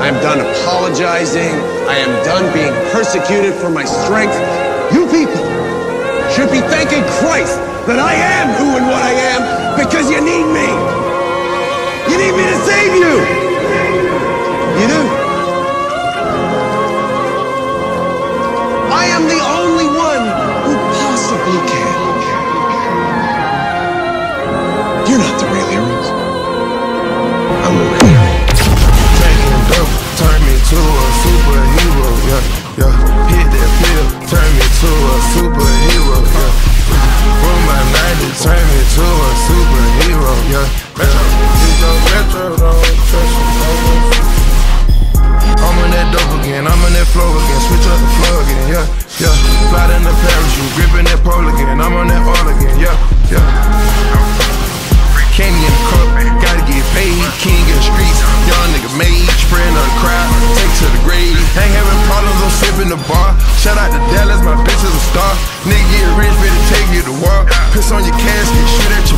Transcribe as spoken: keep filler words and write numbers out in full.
I am done apologizing. I am done being persecuted for my strength. You people should be thanking Christ that I am who and what I am because you need me. You need me to save you. You do. I am the only one who possibly can. You're not the real heroes. I'm the real hero. Taking dope, turn me to a superhero, yeah, yeah. Hit that pill, turn me to a superhero, yeah. From my ninety, turn me to a superhero, yeah. Metro, Metro, Metro, don't trust me. I'm on that dope again, I'm on that flow again, switch up the flow again, yeah, yeah. Fly in the parachute, gripping that pole again, I'm on that all again, yeah, yeah. Candy in the cup, gotta get paid, king in the streets, young nigga made, spreading on the crowd, take to the grave. Ain't having problems, I'm sipping the bar. Shout out to Dallas, my bitch is a star. Nigga get rich, better take you to war. Piss on your casket, shoot at your